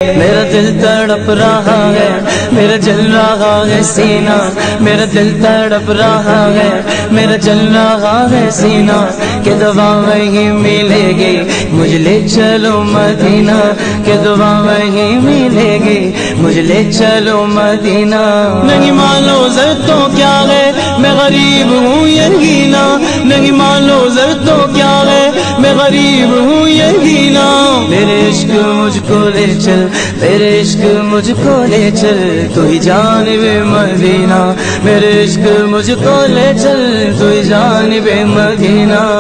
मेरा दिल तड़प रहा है, मेरा जल रहा है सीना। मेरा दिल तड़प रहा है, मेरा जल रहा है सीना। के दुआ वही मिलेगी, मुझे ले चलो मदीना। के दुआ वही मिलेगी, मुझे ले चलो मदीना। नहीं मानो जर तो क्या है, मैं गरीब हूँ यही ना। नहीं मानो जर तो क्या है, मैं गरीब हूँ यही ना। मेरे इश्क मुझको ले चल, मेरे इश्क मुझको ले चल, तू ही जानिबे मदीना। मेरे इश्क मुझको ले चल, तू ही जानिबे मदीना।